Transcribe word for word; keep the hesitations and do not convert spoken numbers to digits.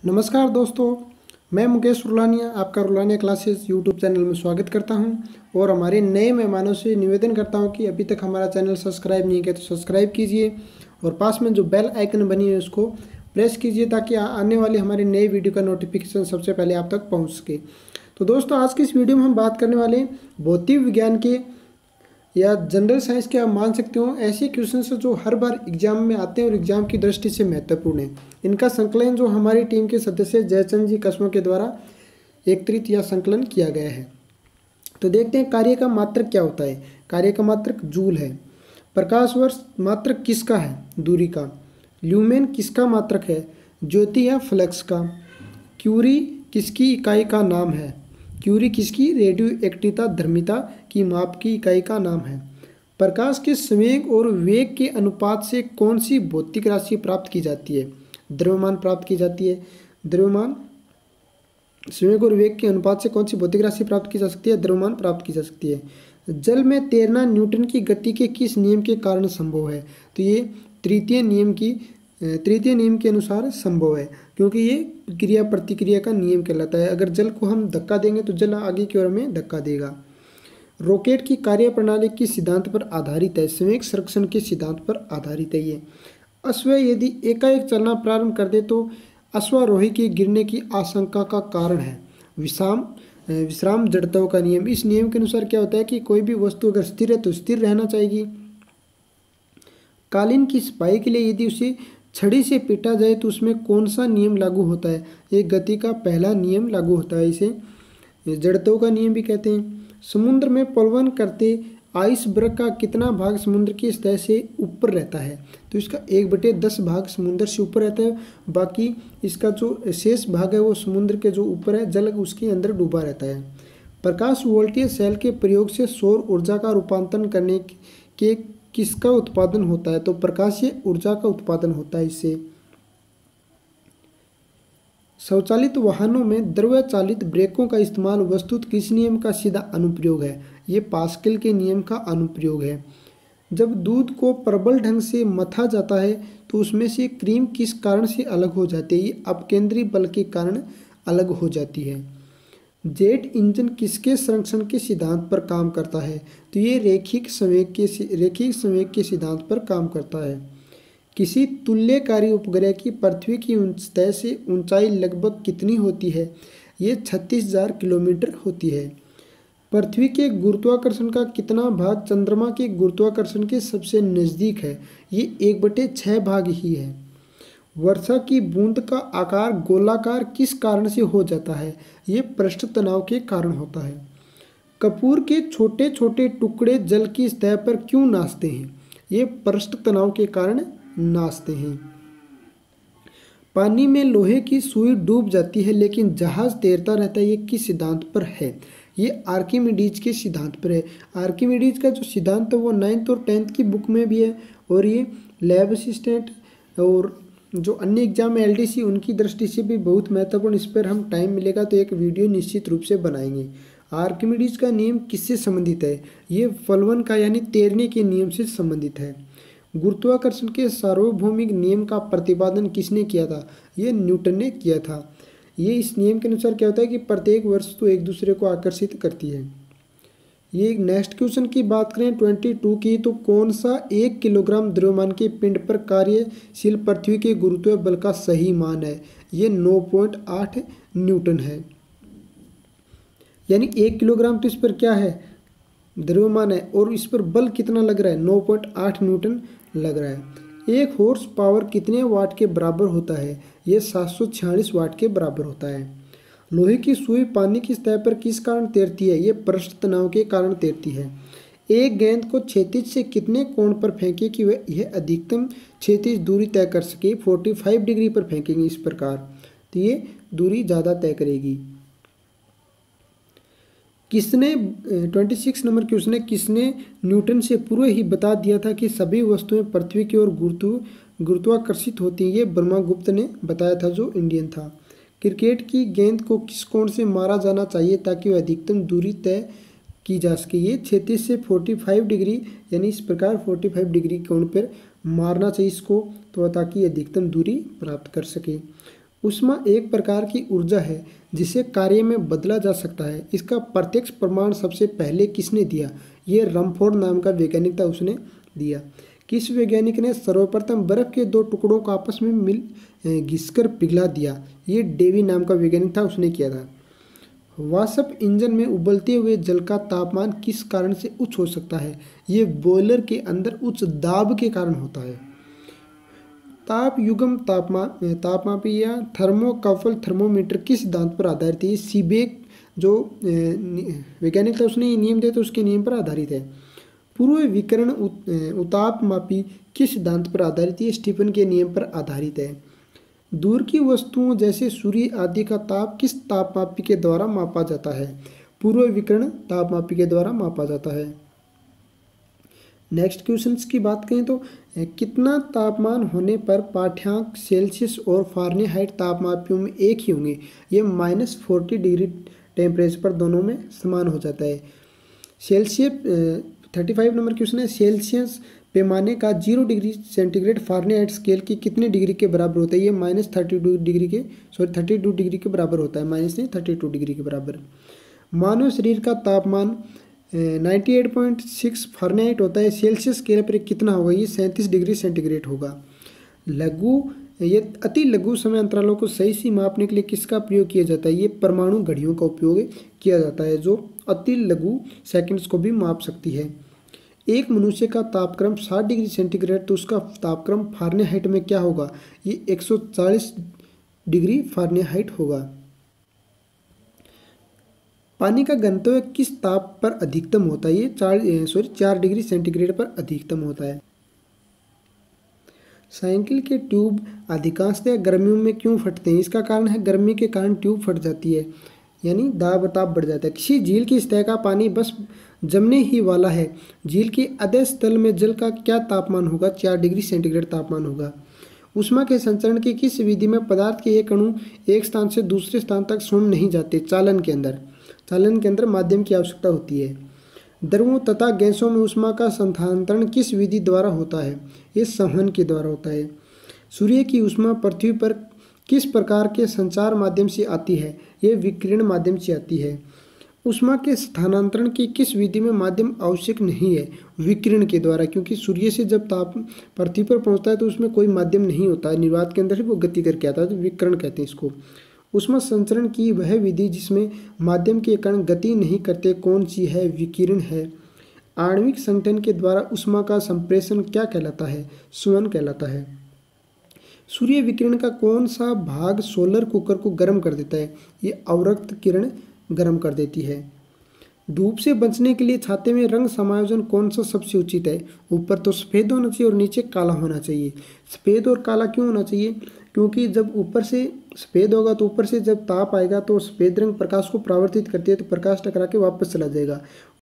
नमस्कार दोस्तों, मैं मुकेश रुलानिया आपका रुलानिया क्लासेस यूट्यूब चैनल में स्वागत करता हूं और हमारे नए मेहमानों से निवेदन करता हूं कि अभी तक हमारा चैनल सब्सक्राइब नहीं किया तो सब्सक्राइब कीजिए और पास में जो बेल आइकन बनी है उसको प्रेस कीजिए ताकि आने वाले हमारे नए वीडियो का नोटिफिकेशन सबसे पहले आप तक पहुँच सके। तो दोस्तों, आज की इस वीडियो में हम बात करने वाले भौतिक विज्ञान के या जनरल साइंस के आप मान सकते हो ऐसे क्वेश्चंस जो हर बार एग्जाम में आते हैं और एग्जाम की दृष्टि से महत्वपूर्ण है। इनका संकलन जो हमारी टीम के सदस्य जयचंद जी कस्मों के द्वारा एकत्रित या संकलन किया गया है। तो देखते हैं कार्य का मात्रक क्या होता है। कार्य का मात्रक जूल है। प्रकाश वर्ष मात्रक किसका है? दूरी का। ल्यूमेन किसका मात्रक है? ज्योति या फ्लक्स का। क्यूरी किसकी इकाई का नाम है? क्यूरी किसकी रेडियो एक्टिवता धर्मिता की माप की इकाई का नाम है। प्रकाश के संवेग और वेग के अनुपात से कौन सी भौतिक राशि प्राप्त की जाती है? द्रव्यमान प्राप्त की जाती है। द्रव्यमान संवेग और वेग के अनुपात से कौन सी भौतिक राशि प्राप्त की जा सकती है? द्रव्यमान प्राप्त की जा सकती है। जल में तैरना न्यूटन की गति के किस नियम के कारण संभव है? तो ये तृतीय नियम की तृतीय नियम के अनुसार संभव है, क्योंकि ये क्रिया प्रतिक्रिया का नियम कहलाता है। अगर जल को हम धक्का देंगे तो जल आगे की ओर में धक्का देगा। रॉकेट की कार्यप्रणाली किस सिद्धांत पर आधारित है? संवेग संरक्षण के सिद्धांत पर आधारित है। ये अश्व यदि एकाएक चलना प्रारंभ कर दे तो अश्वारोही के गिरने की आशंका का कारण है विश्राम विश्राम जड़त्व का नियम। इस नियम के अनुसार क्या होता है कि कोई भी वस्तु अगर स्थिर है तो स्थिर रहना चाहिए। कालीन की सफाई के लिए यदि उसे छड़ी से पीटा जाए तो उसमें कौन सा नियम लागू होता है? ये गति का पहला नियम लागू होता है। इसे जड़त्व का नियम भी कहते हैं। समुद्र में प्लवन करते आइसबर्ग का कितना भाग समुद्र की सतह से ऊपर रहता है? तो इसका एक बटे दस भाग समुद्र से ऊपर रहता है। बाकी इसका जो शेष भाग है वो समुद्र के जो ऊपर है, जल उसके अंदर डूबा रहता है। प्रकाश वोल्टेज सेल के प्रयोग से सौर ऊर्जा का रूपांतरण करने के किसका उत्पादन होता है? तो प्रकाशीय ऊर्जा का उत्पादन होता है इससे। स्वचालित वाहनों में द्रव्य चालित ब्रेकों का इस्तेमाल वस्तुतः किस नियम का सीधा अनुप्रयोग है? ये पास्कल के नियम का अनुप्रयोग है। जब दूध को प्रबल ढंग से मथा जाता है तो उसमें से क्रीम किस कारण से अलग हो जाती है? ये अपकेंद्री बल के कारण अलग हो जाती है। जेट इंजन किसके संरक्षण के सिद्धांत पर काम करता है? तो ये रेखिक संवेग के रेखिक संवेग के सिद्धांत पर काम करता है। किसी तुल्यकारी उपग्रह की पृथ्वी की सतह से ऊंचाई लगभग कितनी होती है? ये छत्तीस हजार किलोमीटर होती है। पृथ्वी के गुरुत्वाकर्षण का कितना भाग चंद्रमा के गुरुत्वाकर्षण के सबसे नज़दीक है? ये एक बटे छः भाग ही है। वर्षा की बूंद का आकार गोलाकार किस कारण से हो जाता है? ये पृष्ठ तनाव के कारण होता है। कपूर के छोटे छोटे टुकड़े जल की सतह पर क्यों नाचते हैं? ये पृष्ठ तनाव के कारण नाचते हैं। पानी में लोहे की सुई डूब जाती है लेकिन जहाज तैरता रहता है, ये किस सिद्धांत पर है? ये आर्किमिडीज के सिद्धांत पर है। आर्किमिडीज का जो सिद्धांत है वो नाइन्थ और टेंथ की बुक में भी है और ये लैब असिस्टेंट और जो अन्य एग्जाम में एलडीसी उनकी दृष्टि से भी बहुत महत्वपूर्ण। इस पर हम टाइम मिलेगा तो एक वीडियो निश्चित रूप से बनाएंगे। आर्किमिडीज का नियम किससे संबंधित है? ये प्लवन का यानी तैरने के नियम से संबंधित है। गुरुत्वाकर्षण के सार्वभौमिक नियम का प्रतिपादन किसने किया था? ये न्यूटन ने किया था। ये इस नियम के अनुसार क्या होता है कि प्रत्येक वस्तु एक दूसरे को आकर्षित करती है। ये नेक्स्ट क्वेश्चन की बात करें बाईस की, तो कौन सा एक किलोग्राम द्रव्यमान के पिंड पर कार्यशील पृथ्वी के गुरुत्व बल का सही मान है? ये नौ पॉइंट आठ न्यूटन है। यानी एक किलोग्राम तो इस पर क्या है? द्रव्यमान है और इस पर बल कितना लग रहा है? नौ पॉइंट आठ न्यूटन लग रहा है। एक हॉर्स पावर कितने वाट के बराबर होता है? ये सात सौ छियालीस वाट के बराबर होता है। लोहे की सुई पानी की सतह पर किस कारण तैरती है? ये पृष्ठ तनाव के कारण तैरती है। एक गेंद को क्षैतिज से कितने कोण पर फेंके कि वह यह अधिकतम क्षैतिज दूरी तय कर सके? पैंतालीस डिग्री पर फेंकेंगे इस प्रकार, तो ये दूरी ज़्यादा तय करेगी। किसने छब्बीस नंबर क्वेश्चन है, किसने न्यूटन से पूर्व ही बता दिया था कि सभी वस्तुएं पृथ्वी की ओर गुरुत्व गुरुत्वाकर्षित होती हैं? ये ब्रह्मगुप्त ने बताया था, जो इंडियन था। क्रिकेट की गेंद को किस कोण से मारा जाना चाहिए ताकि वह अधिकतम दूरी तय की जा सके? ये क्षैतिज से पैंतालीस डिग्री यानी इस प्रकार पैंतालीस डिग्री कोण पर मारना चाहिए इसको, तो ताकि अधिकतम दूरी प्राप्त कर सके। ऊष्मा एक प्रकार की ऊर्जा है जिसे कार्य में बदला जा सकता है। इसका प्रत्यक्ष प्रमाण सबसे पहले किसने दिया? ये रमफोर्ड नाम का वैज्ञानिक था, उसने दिया। किस वैज्ञानिक ने सर्वप्रथम बर्फ के दो टुकड़ों को आपस में मिल घिसकर पिघला दिया? ये डेवी नाम का वैज्ञानिक था, उसने किया था। वाष्प इंजन में उबलते हुए जल का तापमान किस कारण से उच्च हो सकता है? ये बॉयलर के अंदर उच्च दाब के कारण होता है। ताप युग्म तापमान तापमापी या थर्मोकपल थर्मोमीटर किस सिद्धांत पर आधारित है? ये सीबेक जो वैज्ञानिक था उसने ये नियम दिया तो उसके नियम पर आधारित है। पूर्व विकिरण उतापमापी किस सिद्धांत पर आधारित है? स्टीफन के नियम पर आधारित है। दूर की वस्तुओं जैसे सूर्य आदि का ताप किस तापमापी के द्वारा मापा जाता है? पूर्व विकिरण तापमापी के द्वारा मापा जाता है। नेक्स्ट क्वेश्चंस की बात करें तो कितना तापमान होने पर पाठ्यांक सेल्सियस और फारेनहाइट तापमापियों में एक ही होंगे? ये माइनस फोर्टी डिग्री टेम्परेचर पर दोनों में समान हो जाता है। Celsius thirty five number question है, सेल्सियस पैमाने का zero degree centigrade Fahrenheit scale की कितने डिग्री के बराबर होता है? ये माइनस थर्टी टू डिग्री के सॉरी थर्टी टू डिग्री के बराबर होता है, माइनस नहीं थर्टी टू डिग्री के बराबर। मानव शरीर का तापमान ninety eight point six Fahrenheit होता है, सेल्सियस स्केल पर कितना होगा? ये सैंतीस डिग्री सेंटीग्रेड होगा। लघु ये अति लघु समय अंतरालों को सही से मापने के लिए किसका प्रयोग किया जाता है? ये परमाणु घड़ियों का उपयोग किया जाता है जो अति लघु सेकंड्स को भी माप सकती है। एक मनुष्य का तापक्रम साठ डिग्री सेंटीग्रेड तो उसका तापक्रम फारेनहाइट में क्या होगा? ये एक सौ चालीस डिग्री फारेनहाइट होगा। पानी का घनत्व किस ताप पर अधिकतम होता है? ये चार सॉरी चार डिग्री सेंटीग्रेड पर अधिकतम होता है। साइकिल के ट्यूब अधिकांशतः गर्मियों में क्यों फटते हैं? इसका कारण है गर्मी के कारण ट्यूब फट जाती है, यानी दाब ताप बढ़ जाता है। किसी झील की सतह का पानी बस जमने ही वाला है, झील के अधः तल में जल का क्या तापमान होगा? चार डिग्री सेंटीग्रेड तापमान होगा। ऊष्मा के संचरण की किस विधि में पदार्थ के एक अणु एक स्थान से दूसरे स्थान तक स्वयं नहीं जाते? चालन के अंदर चालन के अंदर माध्यम की आवश्यकता होती है। द्रवों तथा गैसों में ऊष्मा का स्थानांतरण किस विधि द्वारा होता है? ये संवहन के द्वारा होता है। सूर्य की ऊष्मा पृथ्वी पर किस प्रकार के संचार माध्यम से आती है? ये विकिरण माध्यम से आती है। ऊष्मा के स्थानांतरण की किस विधि में माध्यम आवश्यक नहीं है? विकिरण के द्वारा, क्योंकि सूर्य से जब ताप पृथ्वी पर पहुंचता है तो उसमें कोई माध्यम नहीं होता है, निर्वात के अंदर ही वो गति करके आता है, तो विकिरण कहते हैं इसको। ऊष्मा संचरण की वह विधि जिसमें माध्यम के कण गति नहीं करते कौन सी है? विकिरण है। आणविक संगठन के द्वारा ऊष्मा का संप्रेषण क्या कहलाता है? सुवन कहलाता है। सूर्य विकिरण का कौन सा भाग सोलर कुकर को गर्म कर देता है? ये अवरक्त किरण गर्म कर देती है। धूप से बचने के लिए छाते में रंग समायोजन कौन सा सबसे उचित है? ऊपर तो सफ़ेद होना चाहिए और नीचे काला होना चाहिए। सफ़ेद और काला क्यों होना चाहिए? क्योंकि जब ऊपर से सफ़ेद होगा तो ऊपर से जब ताप आएगा तो सफ़ेद रंग प्रकाश को परावर्तित करती है, तो प्रकाश टकरा के वापस चला जाएगा,